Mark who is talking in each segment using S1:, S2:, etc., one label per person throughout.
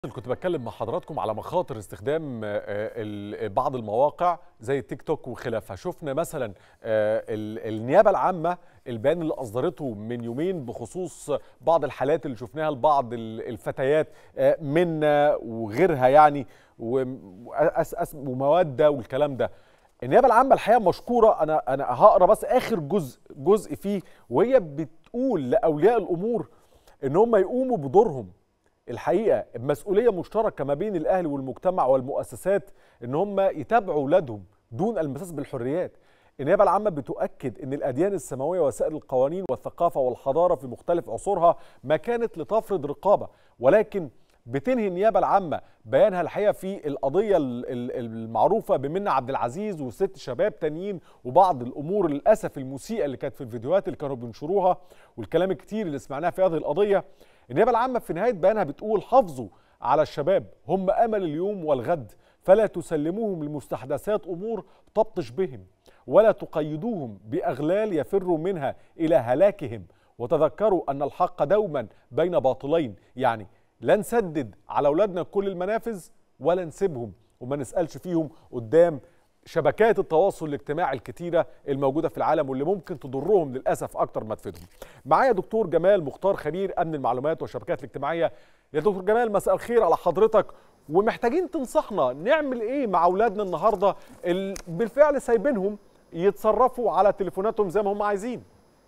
S1: كنت بتكلم مع حضراتكم على مخاطر استخدام بعض المواقع زي التيك توك وخلافها. شفنا مثلا النيابة العامة البيان اللي أصدرته من يومين بخصوص بعض الحالات اللي شفناها لبعض الفتيات منا وغيرها، يعني ومودة والكلام ده. النيابة العامة الحقيقة مشكورة. أنا هقرا بس آخر جزء فيه، وهي بتقول لأولياء الأمور إن هم يقوموا بدورهم. الحقيقة مسؤولية مشتركة ما بين الأهل والمجتمع والمؤسسات إن هم يتابعوا أولادهم دون المساس بالحريات. النيابة العامة بتؤكد إن الأديان السماوية وسائر القوانين والثقافة والحضارة في مختلف عصورها ما كانت لتفرض رقابة، ولكن بتنهي النيابة العامة بيانها الحقيقة في القضية المعروفة بمنة عبد العزيز وست شباب تانيين وبعض الأمور للأسف المسيئة اللي كانت في الفيديوهات اللي كانوا بينشروها والكلام الكتير اللي سمعناه في هذه القضية. النيابة العامة في نهاية بيانها بتقول: حافظوا على الشباب، هم أمل اليوم والغد، فلا تسلموهم لمستحدثات أمور تبطش بهم، ولا تقيدوهم بأغلال يفروا منها إلى هلاكهم، وتذكروا أن الحق دوما بين باطلين. يعني لا نسدد على أولادنا كل المنافذ ولا نسيبهم وما نسألش فيهم قدام شبكات التواصل الاجتماعي الكتيرة الموجودة في العالم واللي ممكن تضرهم للأسف أكتر ما تفيدهم. معايا دكتور جمال مختار، خبير أمن المعلومات والشبكات الاجتماعية. يا دكتور جمال، مساء الخير على حضرتك. ومحتاجين تنصحنا نعمل إيه مع أولادنا النهاردة اللي بالفعل سايبينهم يتصرفوا على تليفوناتهم زي ما هم عايزين؟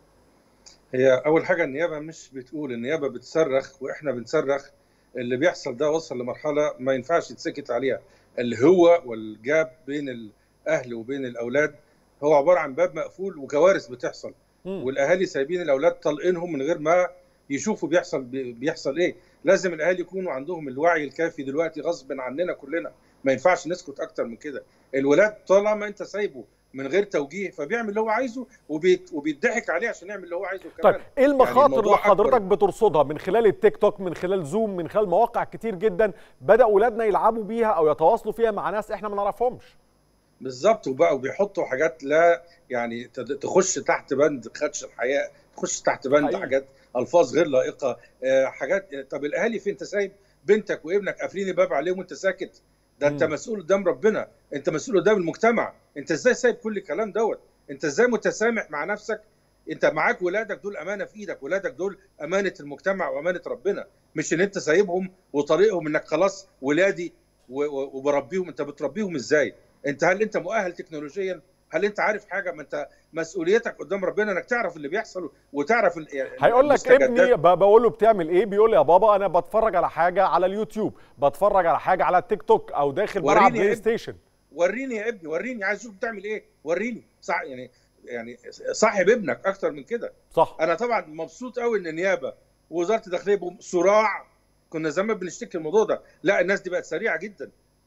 S2: هي أول حاجة النيابة مش بتقول، النيابة بتصرخ وإحنا بنصرخ. اللي بيحصل ده وصل لمرحلة ما ينفعش يتسكت عليها. الهوة والجاب بين الأهل وبين الأولاد هو عبارة عن باب مقفول وكوارث بتحصل. والأهالي سايبين الأولاد طلقينهم من غير ما يشوفوا بيحصل إيه. لازم الأهالي يكونوا عندهم الوعي الكافي دلوقتي غصب عننا كلنا. ما ينفعش نسكت أكتر من كده. الولاد طالما أنت سايبه من غير توجيه فبيعمل اللي هو عايزه وبيضحك عليه عشان يعمل اللي هو عايزه كمان.
S1: طيب ايه المخاطر
S2: يعني
S1: اللي حضرتك بترصدها من خلال التيك توك، من خلال زوم، من خلال مواقع كتير جدا بدأ اولادنا يلعبوا بيها او يتواصلوا فيها مع ناس احنا ما نعرفهمش؟
S2: بالظبط. وبقوا بيحطوا حاجات لا يعني تخش تحت بند خدش الحياء، تخش تحت بند
S1: حقيقي.
S2: حاجات الفاظ غير لائقه، حاجات. طب الاهالي فين؟ انت سايب بنتك وابنك قافلين الباب عليهم وانت ساكت؟ ده انت مسؤول قدام ربنا، انت مسؤول قدام المجتمع. انت ازاي سايب كل الكلام دوت؟ انت ازاي متسامح مع نفسك؟ انت معاك ولادك دول امانه في ايدك، ولادك دول امانه المجتمع وامانه ربنا، مش ان انت سايبهم وطريقهم انك خلاص ولادي وبربيهم. انت بتربيهم ازاي؟ هل انت مؤهل تكنولوجيا؟ هل انت عارف حاجه؟ ما انت مسؤوليتك قدام ربنا انك تعرف اللي بيحصل وتعرف
S1: هيقول لك ابني بقول له بتعمل ايه؟ بيقول لي يا بابا انا بتفرج على حاجه على اليوتيوب، بتفرج على حاجه على التيك توك، او داخل بلعب بلاي ستيشن.
S2: وريني يا ابني، وريني، عايز اشوف بتعمل ايه، وريني. صح، يعني صاحب ابنك اكتر من كده.
S1: صح.
S2: انا طبعا مبسوط قوي ان النيابه ووزاره الداخليه صراع. كنا زمان بنشتكي الموضوع ده، لا الناس دي بقت سريعه جدا.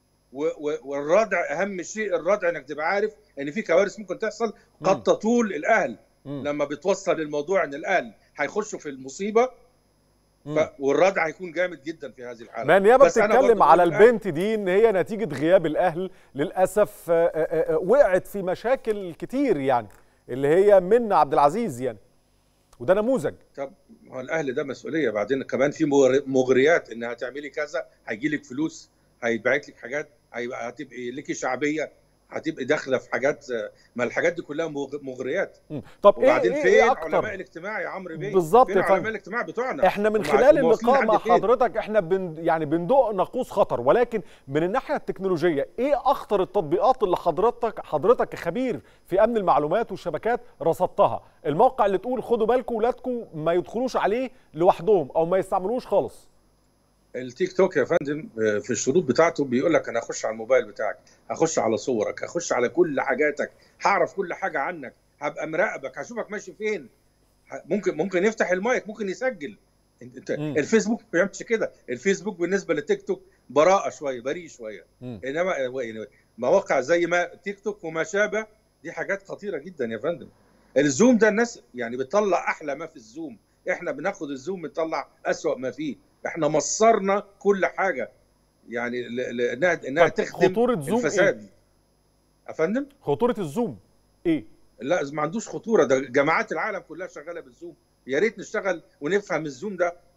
S2: والردع اهم شيء، الردع انك تبقى عارف ان في كوارث ممكن تحصل قد تطول الاهل. لما بتوصل الموضوع ان الاهل هيخشوا في المصيبه والردع هيكون جامد جدا في هذه الحاله.
S1: ما النيابه بتتكلم على البنت دي ان هي نتيجه غياب الاهل للاسف وقعت في مشاكل كتير، يعني اللي هي منة عبد العزيز يعني، وده نموذج.
S2: طب هو الاهل ده مسؤوليه. بعدين كمان في مغريات، ان هتعملي كذا هيجي لك فلوس، هيتبعت لك حاجات، هتبقي لك شعبيه، هتبقي داخله في حاجات. ما الحاجات دي كلها مغريات.
S1: طب
S2: وبعدين
S1: إيه
S2: فين
S1: أكتر؟
S2: علماء الاجتماع يا عمرو بيه؟
S1: بالظبط
S2: فين علماء الاجتماع بتوعنا؟
S1: احنا من خلال اللقاء مع حضرتك احنا يعني بندق ناقوس خطر، ولكن من الناحيه التكنولوجيه ايه اخطر التطبيقات اللي حضرتك كخبير في امن المعلومات والشبكات رصدتها؟ الموقع اللي تقول خدوا بالكم ولادكم ما يدخلوش عليه لوحدهم او ما يستعملوش خالص.
S2: التيك توك يا فندم في الشروط بتاعته بيقول لك انا هخش على الموبايل بتاعك، هخش على صورك، هخش على كل حاجاتك، هعرف كل حاجه عنك، هبقى مراقبك، هشوفك ماشي فين. ممكن يفتح المايك، ممكن يسجل. الفيسبوك ما بيعملش كده. الفيسبوك بالنسبه للتيك توك براءه شويه، بريء شويه. انما مواقع زي ما تيك توك وما شابه دي حاجات خطيره جدا يا فندم. الزوم ده الناس يعني بتطلع احلى ما في الزوم، احنا بناخد الزوم بنطلع اسوأ ما فيه. احنا مصرنا كل حاجه يعني انها تخدم
S1: خطورة زوم
S2: الفساد.
S1: إيه؟
S2: يا فندم
S1: خطورة الزوم ايه؟
S2: لا ما عندوش خطوره، ده جامعات العالم كلها شغاله بالزوم. يا ريت نشتغل ونفهم الزوم ده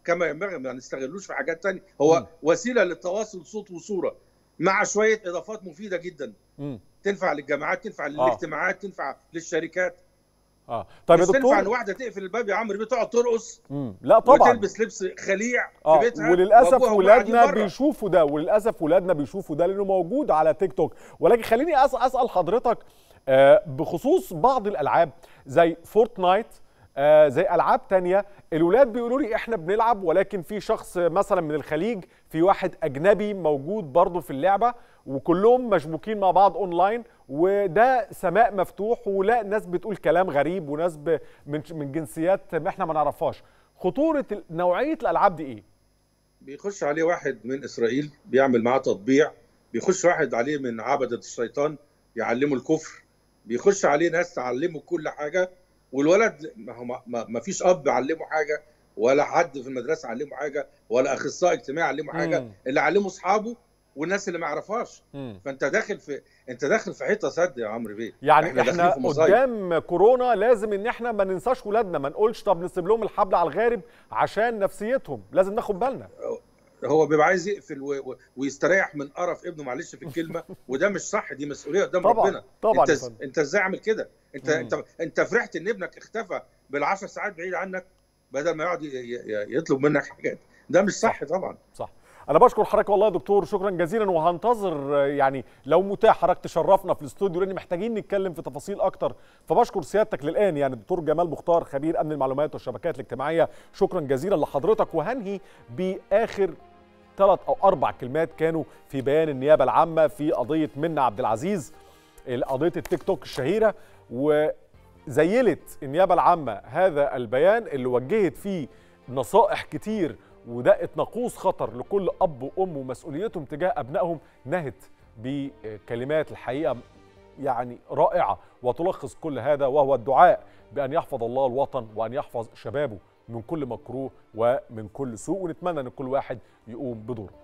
S2: كما ينبغي، ما نستغلوش في حاجات تانية. هو وسيله للتواصل صوت وصوره مع شويه اضافات مفيده جدا تنفع للجامعات، تنفع للاجتماعات، تنفع للشركات.
S1: طيب يا
S2: دكتور، تنفع ان
S1: دكتور،
S2: واحده تقفل الباب يا عمرو بيه تقعد ترقص
S1: لا طبعا،
S2: وتلبس لبس خليع في بيتها،
S1: وللاسف
S2: وابوها
S1: ولادنا
S2: بره.
S1: بيشوفوا ده، وللاسف ولادنا بيشوفوا ده لانه موجود على تيك توك. ولكن خليني اسال حضرتك بخصوص بعض الالعاب زي فورتنايت، زي العاب تانية، الولاد بيقولوا لي احنا بنلعب، ولكن في شخص مثلا من الخليج، في واحد اجنبي موجود برضه في اللعبه، وكلهم مشبوكين مع بعض اونلاين، وده سماء مفتوح، ولا ناس بتقول كلام غريب، وناس من جنسيات ما احنا ما نعرفهاش. خطوره نوعيه الالعاب دي ايه؟
S2: بيخش عليه واحد من اسرائيل بيعمل معاه تطبيع، بيخش واحد عليه من عبدة الشيطان يعلمه الكفر، بيخش عليه ناس تعلمه كل حاجه، والولد ما فيش اب علمه حاجه، ولا حد في المدرسه علمه حاجه، ولا اخصائي اجتماعي علمه حاجه، اللي علمه اصحابه والناس اللي ما يعرفهاش. فانت داخل في حته سد يا عمرو بيه.
S1: يعني احنا قدام كورونا لازم ان احنا ما ننساش ولادنا، ما نقولش طب نسيب لهم الحبل على الغارب عشان نفسيتهم، لازم ناخد بالنا.
S2: هو بيبقى عايز يقفل ويستريح من قرف ابنه، معلش في الكلمه، وده مش صح، دي مسؤوليه قدام ربنا.
S1: طبعا
S2: انت ازاي عامل كده؟ انت فرحت ان ابنك اختفى بال10 ساعات بعيد عنك بدل ما يقعد يطلب منك حاجات؟ ده مش صح طبعا.
S1: صح. انا بشكر حضرتك والله يا دكتور، شكرا جزيلا، وهنتظر يعني لو متاح حضرتك تشرفنا في الاستوديو، لان محتاجين نتكلم في تفاصيل اكتر. فبشكر سيادتك للان يعني الدكتور جمال مختار، خبير امن المعلومات والشبكات الاجتماعيه، شكرا جزيلا لحضرتك. وهنهي باخر 3 أو 4 كلمات كانوا في بيان النيابه العامه في قضيه منى عبد العزيز، قضيه التيك توك الشهيره، وزيلت النيابه العامه هذا البيان اللي وجهت فيه نصائح كتير ودقت ناقوس خطر لكل اب وام ومسؤوليتهم تجاه ابنائهم، نهت بكلمات الحقيقه يعني رائعه وتلخص كل هذا، وهو الدعاء بان يحفظ الله الوطن وان يحفظ شبابه من كل مكروه ومن كل سوء، ونتمنى ان كل واحد يقوم بدوره.